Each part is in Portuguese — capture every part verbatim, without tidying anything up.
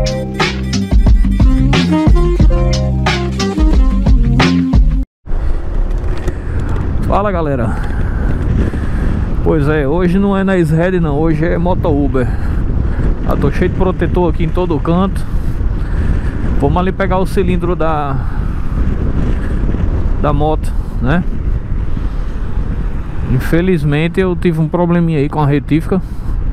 Fala galera, pois é, hoje não é na S-Red não, hoje é Moto Uber. Eu tô cheio de protetor aqui em todo canto. Vamos ali pegar o cilindro da da moto, né? Infelizmente eu tive um probleminha aí com a retífica.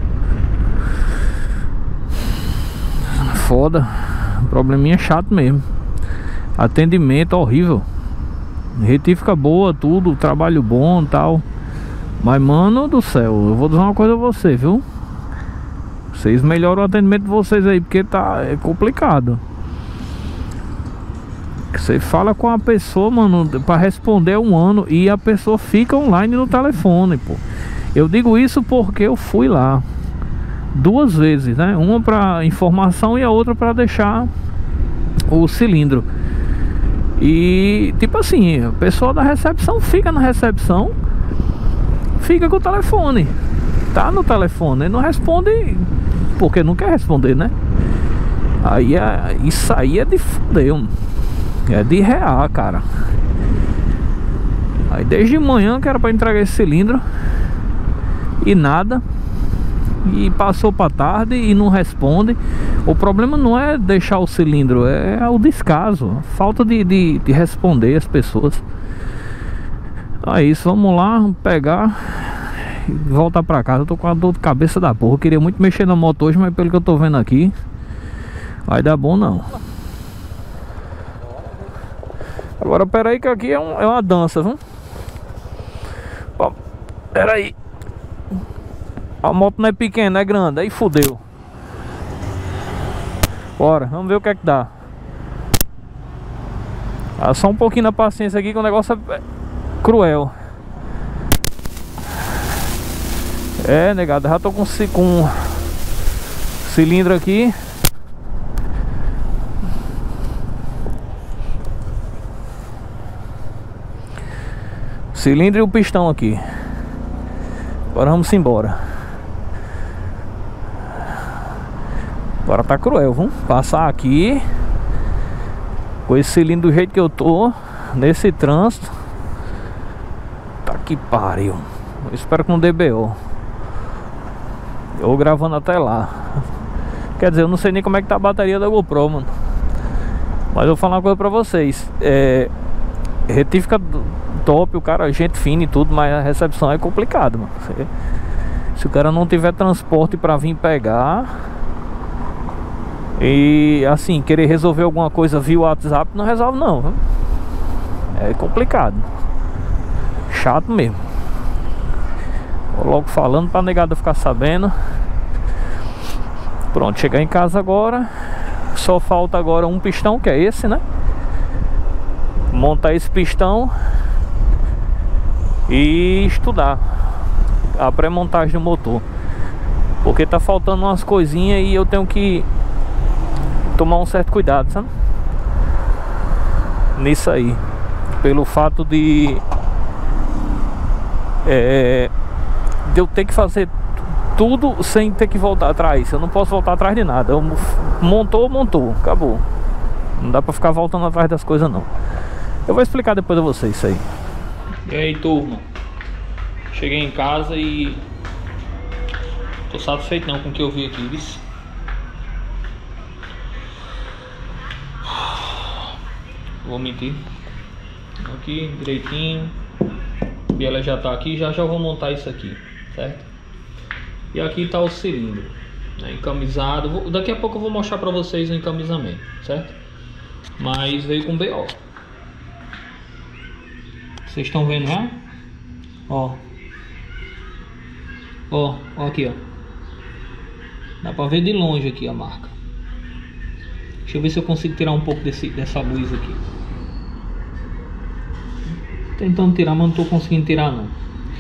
Foda, probleminha chato mesmo. Atendimento horrível. Retífica boa, tudo, trabalho bom e tal. Mas mano do céu, eu vou dizer uma coisa a você, viu? Vocês melhoram o atendimento de vocês aí, porque tá é complicado. Você fala com a pessoa, mano, pra responder um ano e a pessoa fica online no telefone, pô. Eu digo isso porque eu fui lá duas vezes, né? Uma pra informação e a outra pra deixar o cilindro. E tipo assim, a pessoa da recepção fica na recepção, fica com o telefone, tá no telefone, e não responde porque não quer responder, né? Aí é, isso aí é de fuder, é de rear, cara. Aí desde manhã que era pra entregar esse cilindro e nada. E passou pra tarde e não responde. O problema não é deixar o cilindro, é o descaso, a falta de, de, de responder as pessoas. Então é isso, vamos lá pegar e voltar pra casa. Eu tô com a dor de cabeça da porra. Eu queria muito mexer na moto hoje, mas pelo que eu tô vendo aqui, vai dar bom não. Agora pera aí que aqui é, um, é uma dança, viu? Ó, pera aí. A moto não é pequena, é grande, aí fodeu. Bora, vamos ver o que é que dá. Ah, só um pouquinho na paciência aqui que o negócio é cruel. É, negado, já tô com, com cilindro aqui. Cilindro e o pistão aqui. Agora vamos embora. Agora tá cruel, vamos passar aqui com esse cilindro do jeito que eu tô, nesse trânsito. Tá que pariu. Eu espero que não dê B O. Eu gravando até lá. Quer dizer, eu não sei nem como é que tá a bateria da GoPro, mano. Mas eu vou falar uma coisa pra vocês. É, retífica top, o cara, gente fina e tudo, mas a recepção é complicado, mano. Se, se o cara não tiver transporte pra vir pegar e assim, querer resolver alguma coisa via WhatsApp, não resolve não, viu? É complicado. Chato mesmo. Vou logo falando pra negada ficar sabendo. Pronto, chegar em casa agora. Só falta agora um pistão, que é esse, né? Montar esse pistão e estudar a pré-montagem do motor, porque tá faltando umas coisinhas e eu tenho que tomar um certo cuidado, sabe? Nisso aí, pelo fato de é, de eu ter que fazer tudo sem ter que voltar atrás. Eu não posso voltar atrás de nada. Eu, montou, montou, acabou. Não dá pra ficar voltando atrás das coisas não. Eu vou explicar depois a vocês isso aí. E aí, turma, cheguei em casa e tô satisfeito não com o que eu vi aqui, viu? Vou mentir. Aqui direitinho. E ela já tá aqui, já já vou montar isso aqui, certo? E aqui tá o cilindro, né, encamisado. Vou, daqui a pouco eu vou mostrar pra vocês o encamisamento, certo? Mas veio com B O. Vocês estão vendo já? Ó. Ó, ó aqui, ó. Dá pra ver de longe aqui a marca. Deixa eu ver se eu consigo tirar um pouco desse, dessa luz aqui. Tentando tirar, mas não tô conseguindo tirar não.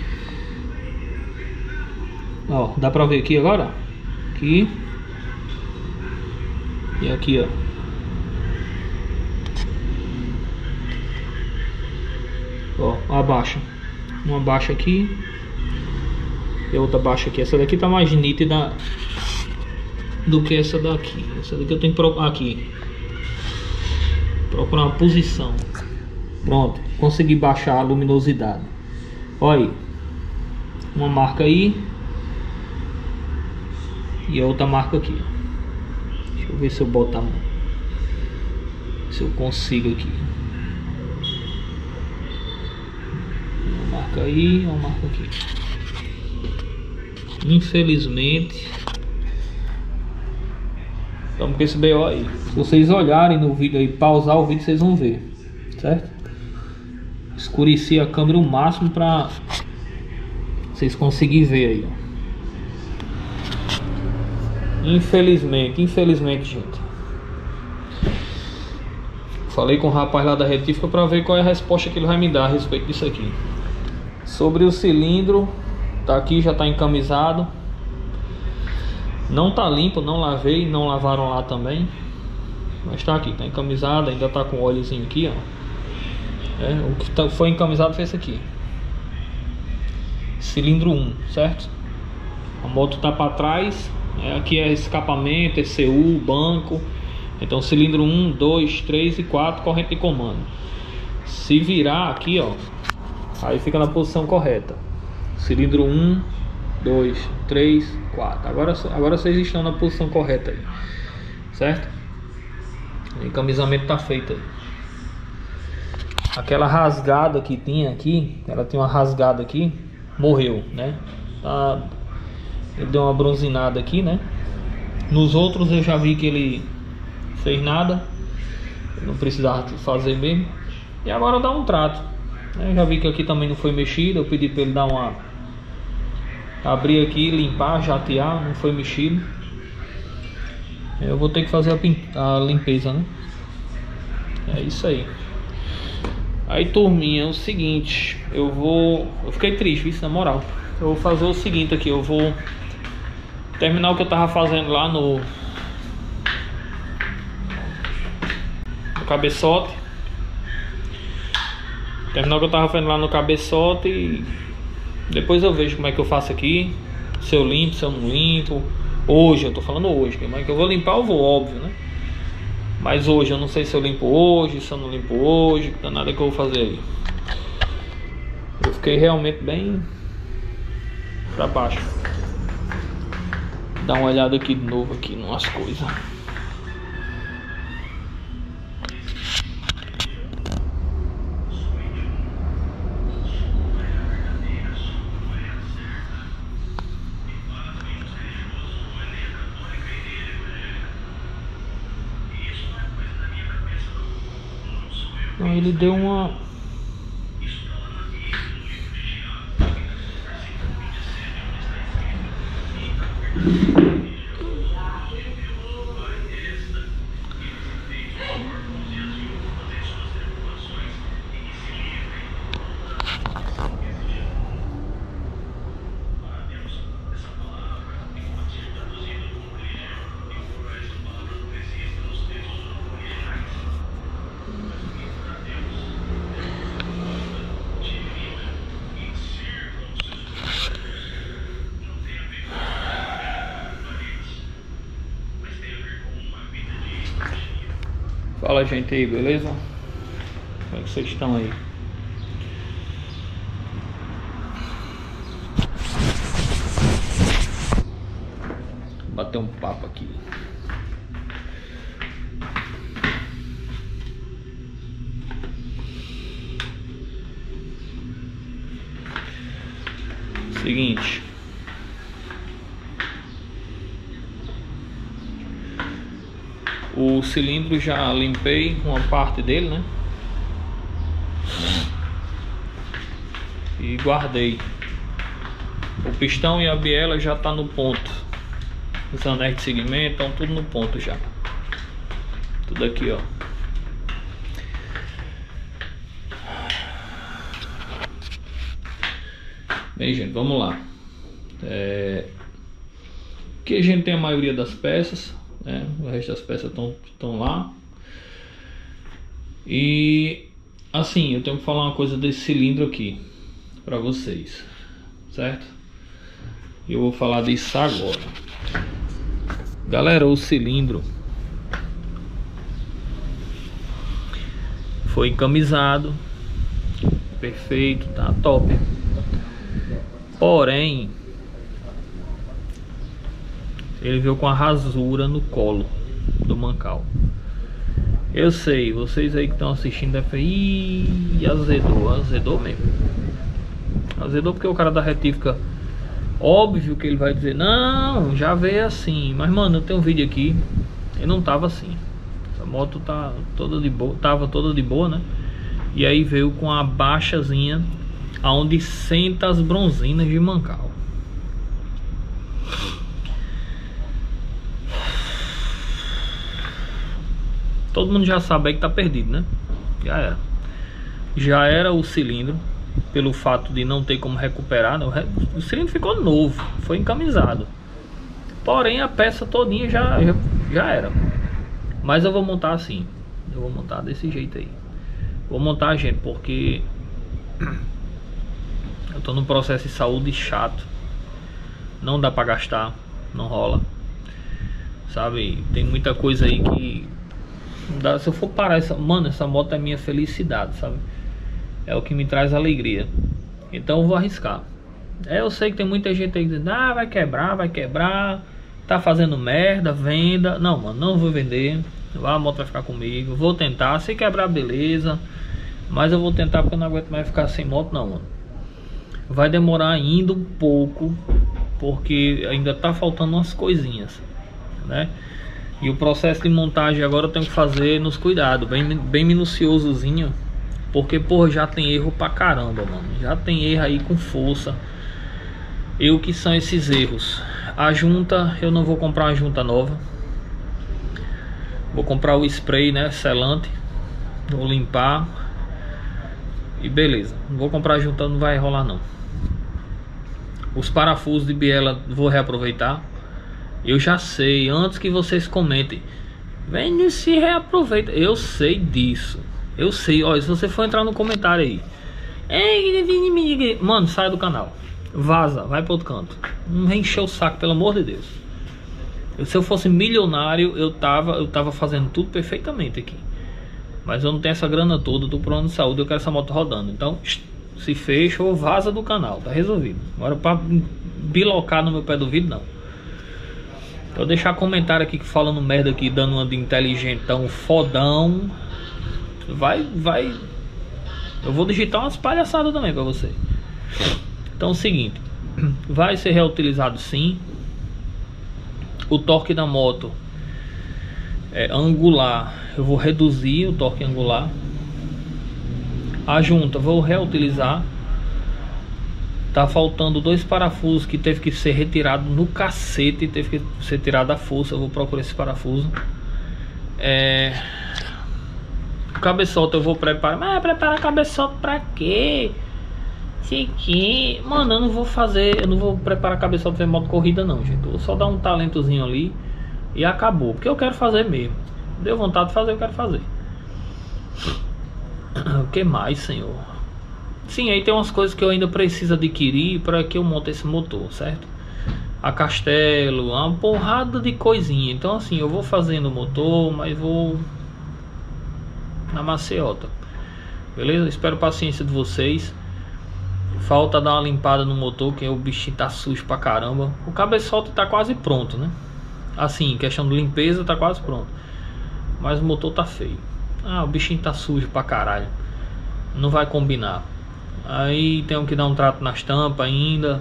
Ó, dá pra ver aqui agora? Aqui. E aqui, ó. Ó, abaixa. Uma baixa aqui e outra baixa aqui. Essa daqui tá mais nítida do que essa daqui. Essa daqui eu tenho que procurar aqui, procurar uma posição. Pronto, consegui baixar a luminosidade. Olha aí, uma marca aí e a outra marca aqui. Deixa eu ver se eu boto a mão, se eu consigo aqui. Uma marca aí, uma marca aqui. Infelizmente estamos com esse B O aí. Se vocês olharem no vídeo aí, pausar o vídeo, vocês vão ver, certo? Escureci a câmera o máximo para vocês conseguirem ver aí, ó. Infelizmente, infelizmente, gente. Falei com o rapaz lá da retífica para ver qual é a resposta que ele vai me dar a respeito disso aqui. Sobre o cilindro, tá aqui, já tá encamisado. Não tá limpo, não lavei, não lavaram lá também. Mas tá aqui, tá encamisado, ainda tá com o óleozinho aqui, ó. É, o que tá, foi encamisado foi esse aqui. Cilindro um, certo? A moto tá para trás. É, aqui é escapamento, é C U, banco. Então cilindro um, dois, três e quatro, corrente de comando. Se virar aqui, ó, aí fica na posição correta. Cilindro um, dois, três, quatro. Agora, agora vocês estão na posição correta aí, certo? O encamisamento tá feito aí. Aquela rasgada que tinha aqui, ela tinha uma rasgada aqui, morreu, né? Tá, ele deu uma bronzinada aqui, né? Nos outros eu já vi que ele fez nada, não precisava fazer mesmo. E agora dá um trato. Eu já vi que aqui também não foi mexido. Eu pedi para ele dar uma, abrir aqui, limpar, jatear, não foi mexido. Eu vou ter que fazer a, a limpeza, né? É isso aí. Aí, turminha, é o seguinte, eu vou... Eu fiquei triste, isso na moral. Eu vou fazer o seguinte aqui, eu vou terminar o que eu tava fazendo lá no, no cabeçote. Terminar o que eu tava fazendo lá no cabeçote e depois eu vejo como é que eu faço aqui. Se eu limpo, se eu não limpo. Hoje, eu tô falando hoje, mas que eu vou limpar eu vou, óbvio, né? Mas hoje, eu não sei se eu limpo hoje, se eu não limpo hoje, que nada que eu vou fazer aí. Eu fiquei realmente bem pra baixo. Dá uma olhada aqui de novo aqui nas coisas. Então ele deu uma... Fala, gente aí, beleza? Como é que vocês estão aí? Vou bater um papo aqui. Seguinte. O cilindro já limpei uma parte dele, né? E guardei. O pistão e a biela já tá no ponto. Os anéis de segmento estão tudo no ponto já. Tudo aqui, ó. Bem, gente, vamos lá. É... Aqui a gente tem a maioria das peças. É, o resto das peças estão lá. E assim, eu tenho que falar uma coisa desse cilindro aqui para vocês, certo? Eu vou falar disso agora. Galera, o cilindro foi encamisado, perfeito, tá top. Porém, ele veio com a rasura no colo do mancal. Eu sei, vocês aí que estão assistindo devem falar, ih, azedou, azedou mesmo. Azedou porque o cara da retífica, óbvio que ele vai dizer, não, já veio assim. Mas mano, eu tenho um vídeo aqui e não tava assim. Essa moto tá toda de boa, tava toda de boa, né? E aí veio com a baixazinha aonde senta as bronzinas de mancal. Todo mundo já sabe aí que tá perdido, né? Já era. Já era o cilindro, pelo fato de não ter como recuperar, né? O cilindro ficou novo, foi encamisado. Porém a peça todinha já, já, já era. Mas eu vou montar assim. Eu vou montar desse jeito aí. Vou montar, gente, porque eu tô num processo de saúde chato. Não dá pra gastar, não rola. Sabe, tem muita coisa aí que não dá. Se eu for parar essa, mano, essa moto é minha felicidade, sabe? É o que me traz alegria. Então eu vou arriscar. É, eu sei que tem muita gente aí dizendo, ah, vai quebrar, vai quebrar, tá fazendo merda, venda. Não, mano, não vou vender. A moto vai ficar comigo. Vou tentar, se quebrar, beleza. Mas eu vou tentar porque eu não aguento mais ficar sem moto não, mano. Vai demorar ainda um pouco, porque ainda tá faltando umas coisinhas, né? E o processo de montagem agora eu tenho que fazer nos cuidados, bem, bem minuciosozinho. Porque, porra, já tem erro pra caramba, mano. Já tem erro aí com força. E o que são esses erros? A junta, eu não vou comprar uma junta nova. Vou comprar o spray, né, selante. Vou limpar. E beleza. Não vou comprar a junta, não vai rolar não. Os parafusos de biela vou reaproveitar. Eu já sei, antes que vocês comentem, vem se reaproveita. Eu sei disso. Eu sei, olha, se você for entrar no comentário aí, mano, sai do canal, vaza, vai para outro canto. Não vem encher o saco, pelo amor de Deus. Eu, se eu fosse milionário, eu tava, eu tava fazendo tudo perfeitamente aqui. Mas eu não tenho essa grana toda do plano de saúde, eu quero essa moto rodando. Então, se fecha ou vaza do canal, tá resolvido. Agora para bilocar no meu pé do vídeo, não. Vou deixar comentário aqui que falando merda aqui, dando uma de inteligentão, fodão. Vai, vai. Eu vou digitar umas palhaçadas também pra você. Então é o seguinte, vai ser reutilizado sim. O torque da moto é angular, eu vou reduzir o torque angular. A junta vou reutilizar. Tá faltando dois parafusos que teve que ser retirado no cacete, teve que ser tirado à força. Eu vou procurar esse parafuso. É... O cabeçote eu vou preparar. Mas preparar cabeçote pra quê? Sei que... Mano, eu não vou fazer. Eu não vou preparar cabeçote pra moto corrida não, gente. Eu vou só dar um talentozinho ali e acabou. Porque eu quero fazer mesmo. Deu vontade de fazer, eu quero fazer. O que mais, senhor? Sim, aí tem umas coisas que eu ainda preciso adquirir para que eu monte esse motor, certo? A Castelo, uma porrada de coisinha. Então assim, eu vou fazendo o motor, mas vou na maciota. Beleza? Espero a paciência de vocês. Falta dar uma limpada no motor, que o bichinho tá sujo pra caramba. O cabeçote tá quase pronto, né? Assim, questão de limpeza tá quase pronto. Mas o motor tá feio. Ah, o bichinho tá sujo pra caralho. Não vai combinar. Aí tenho que dar um trato nas tampas ainda.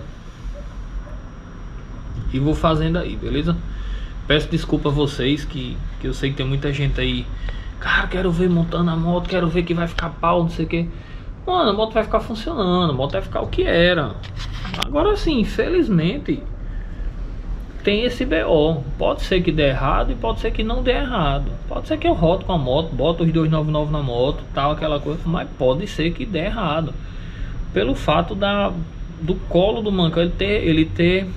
E vou fazendo aí, beleza? Peço desculpa a vocês, que, que eu sei que tem muita gente aí. Cara, quero ver montando a moto, quero ver que vai ficar pau, não sei o que. Mano, a moto vai ficar funcionando, a moto vai ficar o que era. Agora sim, infelizmente tem esse B O. Pode ser que dê errado e pode ser que não dê errado. Pode ser que eu rodo com a moto, boto os dois noventa e nove na moto, tal, aquela coisa. Mas pode ser que dê errado. Pelo fato da, do colo do mancal ele ter, ele ter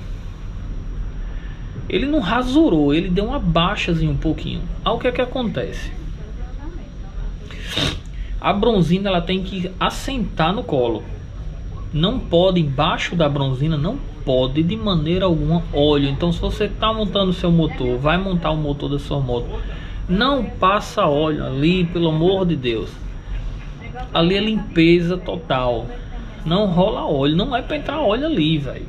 ele não rasurou, ele deu uma baixazinha um pouquinho. Aí o que é que acontece? A bronzina ela tem que assentar no colo. Não pode, embaixo da bronzina, não pode de maneira alguma óleo. Então se você está montando o seu motor, vai montar o motor da sua moto, não passa óleo ali, pelo amor de Deus. Ali é limpeza total. Não rola óleo, não é para entrar óleo ali, velho.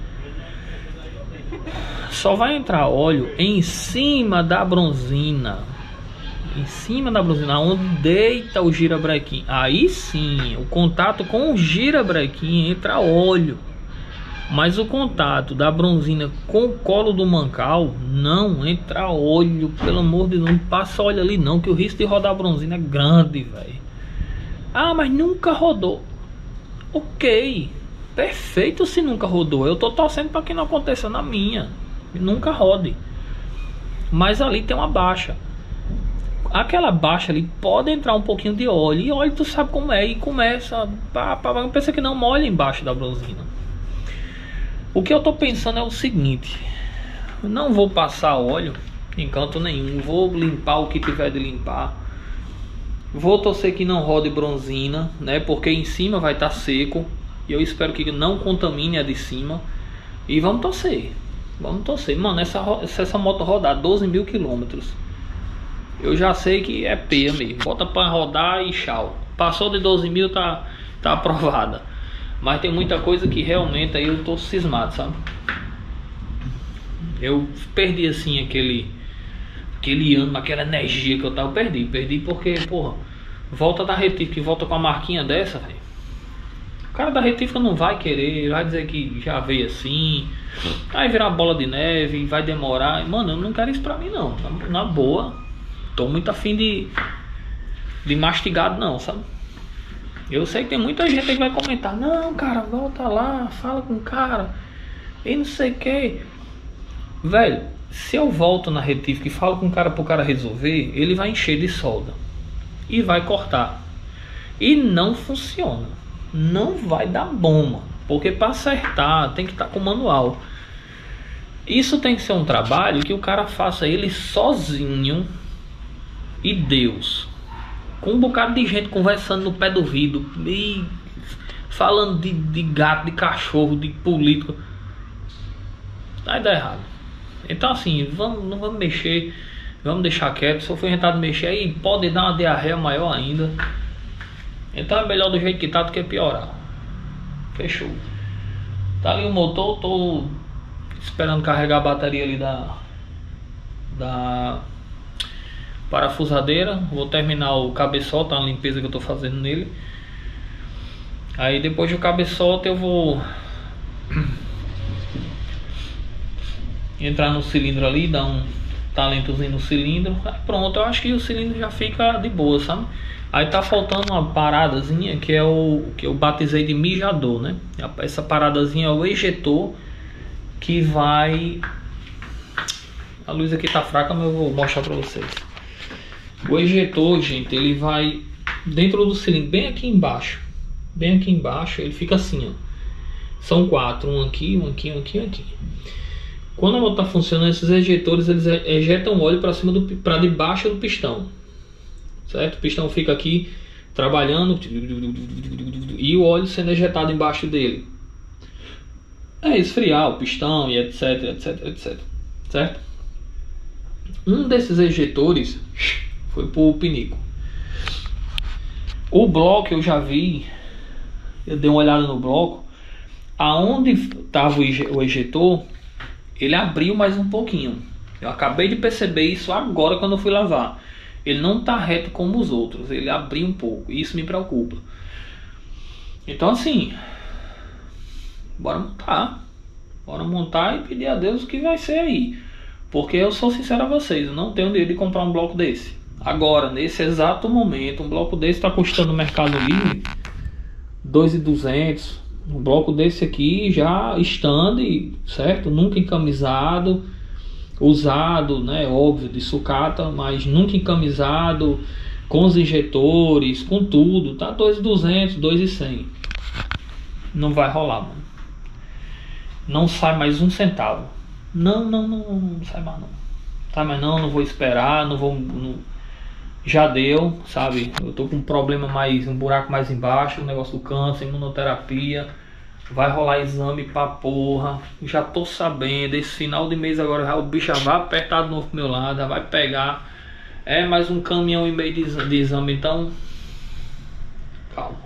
Só vai entrar óleo em cima da bronzina. Em cima da bronzina, onde deita o girabrequim. Aí sim, o contato com o girabrequim entra óleo. Mas o contato da bronzina com o colo do mancal não entra óleo. Pelo amor de Deus, não passa óleo ali não, que o risco de rodar a bronzina é grande, velho. Ah, mas nunca rodou. Ok, perfeito se nunca rodou. Eu tô torcendo para que não aconteça na minha. Nunca rode. Mas ali tem uma baixa. Aquela baixa ali pode entrar um pouquinho de óleo. E óleo tu sabe como é. E começa. Pá, pá, pensa que não molha embaixo da bronzina. O que eu tô pensando é o seguinte: não vou passar óleo em canto nenhum. Vou limpar o que tiver de limpar. Vou torcer que não rode bronzina, né? Porque em cima vai estar seco. E eu espero que não contamine a de cima. E vamos torcer. Vamos torcer. Mano, essa, se essa moto rodar doze mil quilômetros, eu já sei que é peia mesmo. Bota pra rodar e tchau. Passou de doze mil, tá, tá aprovada. Mas tem muita coisa que realmente aí eu tô cismado, sabe? Eu perdi assim aquele Aquele ânimo, aquela energia que eu tava. Eu perdi, perdi porque, porra, volta da retífica e volta com a marquinha dessa, velho. O cara da retífica não vai querer, vai dizer que já veio assim, vai virar bola de neve, vai demorar. Mano, eu não quero isso pra mim não. Na, na boa, tô muito afim de de mastigado não, sabe? Eu sei que tem muita gente que vai comentar: não, cara, volta lá, fala com o cara e não sei o que. Velho, se eu volto na retífica e falo com o cara pro cara resolver, ele vai encher de solda e vai cortar. E não funciona. Não vai dar bom, mano. Porque para acertar tem que estar com o manual. Isso tem que ser um trabalho que o cara faça ele sozinho e Deus. Com um bocado de gente conversando no pé do ouvido e falando de, de gato, de cachorro, de político. Vai dar errado. Então assim, vamos, não vamos mexer. Vamos deixar quieto. Se eu for tentado mexer aí, pode dar uma diarreia maior ainda. Então é melhor do jeito que tá do que piorar. Fechou. Tá ali o motor. Tô esperando carregar a bateria ali da Da parafusadeira. Vou terminar o cabeçote, tá? A limpeza que eu tô fazendo nele. Aí depois do cabeçote eu vou entrar no cilindro ali, dar um talentozinho no cilindro. Aí pronto, eu acho que o cilindro já fica de boa, sabe? Aí tá faltando uma paradazinha que é o que eu batizei de mijador, né? Essa paradazinha é o ejetor que vai... A luz aqui tá fraca, mas eu vou mostrar pra vocês. O ejetor, gente, ele vai dentro do cilindro, bem aqui embaixo. Bem aqui embaixo, ele fica assim, ó. São quatro, um aqui, um aqui, um aqui, um aqui. Quando a moto tá funcionando, esses ejetores, eles ejetam óleo para cima do, para debaixo do pistão, certo? O pistão fica aqui trabalhando e o óleo sendo ejetado embaixo dele. É esfriar o pistão e etc, etc, etc, certo? Um desses ejetores foi pro pinico. O bloco eu já vi, eu dei uma olhada no bloco, aonde estava o ejetor, ele abriu mais um pouquinho. Eu acabei de perceber isso agora quando eu fui lavar. Ele não tá reto como os outros, ele abriu um pouco, e isso me preocupa. Então assim, bora montar. Bora montar e pedir a Deus o que vai ser aí. Porque eu sou sincero a vocês, eu não tenho dinheiro de comprar um bloco desse. Agora, nesse exato momento, um bloco desse está custando no Mercado Livre dois mil e duzentos. Um bloco desse aqui já stand, certo? Nunca encamisado, usado, né? Óbvio, de sucata, mas nunca encamisado, com os injetores, com tudo. Tá dois mil e duzentos, dois mil e cem. Não vai rolar, mano. Não sai mais um centavo. Não, não, não, não, não sai mais não. Sai mais não, não vou esperar, não vou... Não... Já deu, sabe? Eu tô com um problema mais, um buraco mais embaixo, o negócio do câncer, imunoterapia. Vai rolar exame pra porra. Já tô sabendo. Esse final de mês agora já, o bicho já vai apertar de novo pro meu lado. Já vai pegar. É mais um caminhão e meio de exame, de exame então. Calma.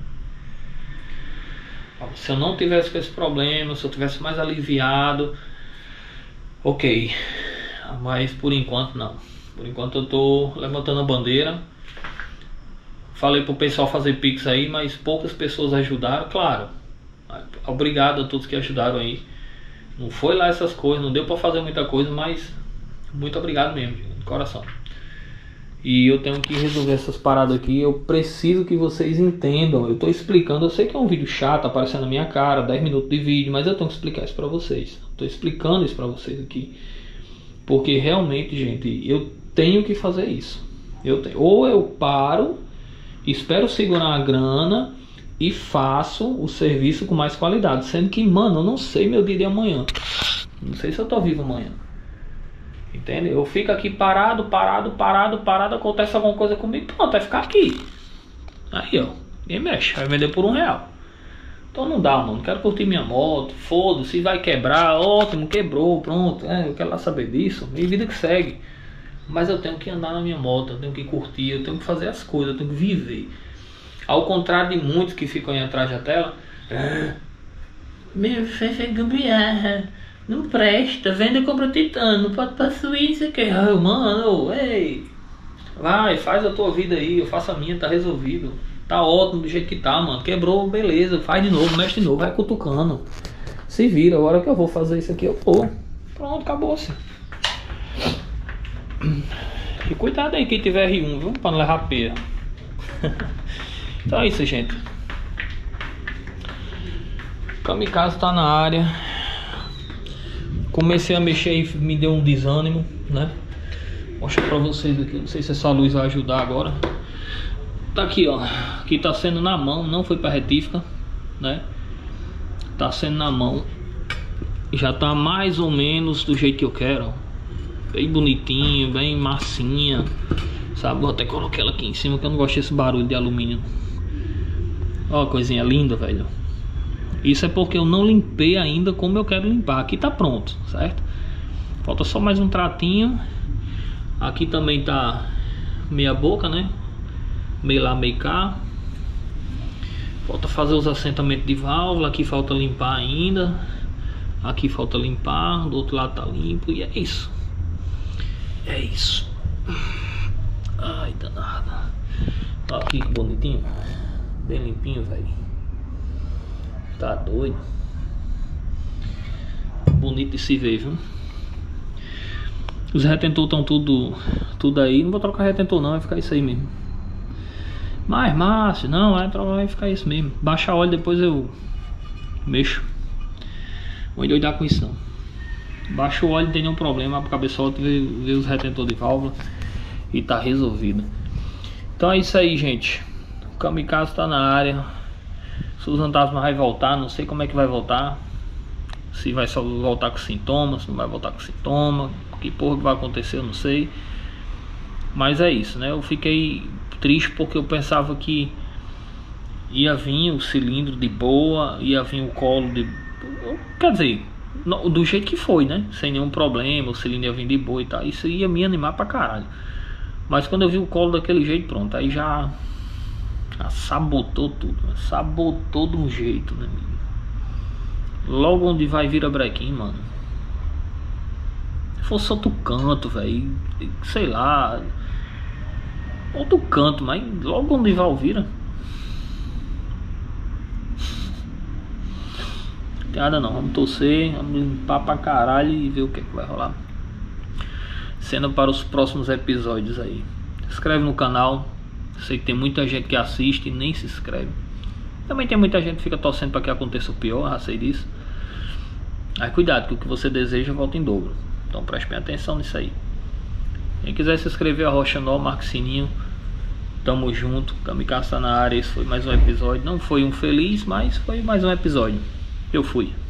Calma. Se eu não tivesse com esse problema, se eu tivesse mais aliviado, ok. Mas por enquanto não. Por enquanto eu tô levantando a bandeira. Falei pro pessoal fazer pix aí, mas poucas pessoas ajudaram, claro. Obrigado a todos que ajudaram aí. Não foi lá essas coisas, não deu pra fazer muita coisa, mas muito obrigado mesmo, de coração. E eu tenho que resolver essas paradas aqui. Eu preciso que vocês entendam. Eu tô explicando, eu sei que é um vídeo chato, aparecendo na minha cara, dez minutos de vídeo, mas eu tenho que explicar isso pra vocês. Tô explicando isso pra vocês aqui. Porque realmente, gente, eu tenho que fazer isso. Eu tenho. Ou eu paro, espero segurar a grana e faço o serviço com mais qualidade. Sendo que, mano, eu não sei meu dia de amanhã. Não sei se eu tô vivo amanhã. Entende? Eu fico aqui parado, parado, parado, parado. Acontece alguma coisa comigo, pronto, vai ficar aqui. Aí, ó, ninguém mexe. Vai vender por um real. Então não dá, mano. Quero curtir minha moto. Foda-se, vai quebrar. Ótimo, quebrou, pronto. É, eu quero lá saber disso. Minha vida que segue. Mas eu tenho que andar na minha moto, eu tenho que curtir, eu tenho que fazer as coisas, eu tenho que viver. Ao contrário de muitos que ficam aí atrás da tela. Ah, meu filho é gambiarra, não presta, vende e compra titânio, não pode possuir isso aqui. Ah, mano, ei, vai, faz a tua vida aí, eu faço a minha, tá resolvido. Tá ótimo do jeito que tá, mano. Quebrou, beleza, faz de novo, mexe de novo, vai cutucando. Se vira, a hora que eu vou fazer isso aqui, eu vou. Pronto, acabou-se. E cuidado aí quem tiver R um, viu? Pra não levar peia. Então é isso, gente. Kamikaze tá na área. Comecei a mexer e me deu um desânimo, né? Vou mostrar pra vocês aqui. Não sei se essa luz vai ajudar agora. Tá aqui, ó. Aqui tá sendo na mão, não foi pra retífica, né? Tá sendo na mão. Já tá mais ou menos do jeito que eu quero, ó. Bem bonitinho, bem massinha, sabe? Vou até colocar ela aqui em cima, que eu não gosto desse barulho de alumínio. Ó, coisinha linda, velho. Isso é porque eu não limpei ainda como eu quero limpar. Aqui tá pronto, certo? Falta só mais um tratinho. Aqui também tá meia boca, né? Meio lá, meio cá. Falta fazer os assentamentos de válvula. Aqui falta limpar ainda. Aqui falta limpar. Do outro lado tá limpo. E é isso. É isso. Ai, danada. Olha aqui que bonitinho. Bem limpinho, velho. Tá doido. Bonito de se ver, viu? Os retentores estão tudo Tudo aí. Não vou trocar retentor não, vai ficar isso aí mesmo. Mas, Márcio, não, vai, vai ficar isso mesmo. Baixa óleo, depois eu mexo. Vou endoidar com isso não. Baixa o óleo, não tem nenhum problema. A cabeçota, vê, vê os retentores de válvula e tá resolvido. Então é isso aí, gente. O Kamikaze tá na área. Susan Tasma vai voltar. Não sei como é que vai voltar. Se vai só voltar com sintomas, se não vai voltar com sintoma. Que porra que vai acontecer, eu não sei. Mas é isso, né? Eu fiquei triste porque eu pensava que ia vir o cilindro de boa, ia vir o colo de... Quer dizer, do jeito que foi, né? Sem nenhum problema, o cilindro ia vir de boa e tal. Isso ia me animar pra caralho. Mas quando eu vi o colo daquele jeito, pronto, aí já, já sabotou tudo, né? Sabotou de um jeito, né? Logo onde vai vir a brequim, mano. Se fosse outro canto, velho, sei lá, outro canto, mas logo onde vai vira. Nada não, vamos torcer, vamos limpar pra caralho e ver o que, é que vai rolar. Cena para os próximos episódios aí. Se inscreve no canal. Sei que tem muita gente que assiste e nem se inscreve. Também tem muita gente que fica torcendo para que aconteça o pior, já sei disso. Mas cuidado, que o que você deseja volta em dobro. Então preste bem atenção nisso aí. Quem quiser se inscrever, arrocha nó, marca o sininho. Tamo junto, Kamikaze tá na área. Esse foi mais um episódio. Não foi um feliz, mas foi mais um episódio. Eu fui.